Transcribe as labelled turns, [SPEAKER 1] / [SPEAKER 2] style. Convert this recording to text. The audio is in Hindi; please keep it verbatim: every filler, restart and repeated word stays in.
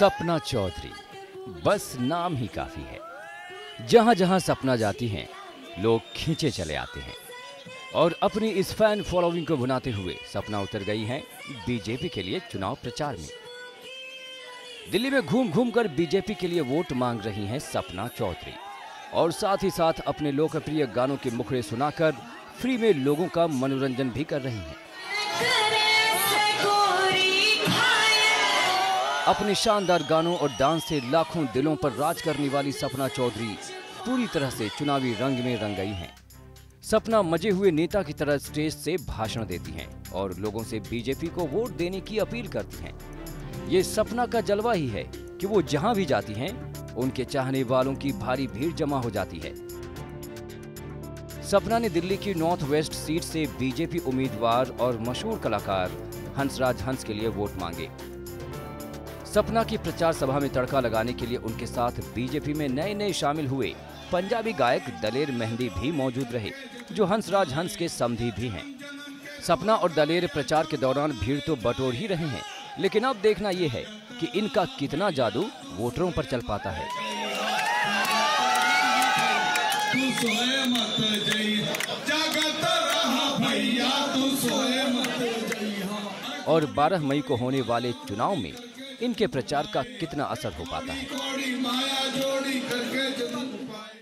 [SPEAKER 1] सपना चौधरी, बस नाम ही काफी है। जहां जहां सपना जाती हैं, लोग खींचे चले आते हैं और अपनी इस फैन फॉलोइंग को भुनाते हुए सपना उतर गई हैं बीजेपी के लिए चुनाव प्रचार में। दिल्ली में घूम घूम कर बीजेपी के लिए वोट मांग रही हैं सपना चौधरी और साथ ही साथ अपने लोकप्रिय गानों के मुखड़े सुनाकर फ्री में लोगों का मनोरंजन भी कर रही हैं। अपने शानदार गानों और डांस से लाखों दिलों पर राज करने वाली सपना चौधरी पूरी तरह से चुनावी रंग में रंग गई हैं। सपना मजे हुए नेता की तरह स्टेज से भाषण देती हैं और लोगों से बीजेपी को वोट देने की अपील करती हैं। ये सपना का जलवा ही है कि वो जहां भी जाती हैं, उनके चाहने वालों की भारी भीड़ जमा हो जाती है। सपना ने दिल्ली की नॉर्थ वेस्ट सीट से बीजेपी उम्मीदवार और मशहूर कलाकार हंसराज हंस के लिए वोट मांगे। सपना की प्रचार सभा में तड़का लगाने के लिए उनके साथ बीजेपी में नए नए शामिल हुए पंजाबी गायक दलेर मेहंदी भी मौजूद रहे, जो हंसराज हंस के समधी भी हैं। सपना और दलेर प्रचार के दौरान भीड़ तो बटोर ही रहे हैं, लेकिन अब देखना यह है कि इनका कितना जादू वोटरों पर चल पाता है। और बारह मई को होने वाले चुनाव में इनके प्रचार का कितना असर हो पाता है।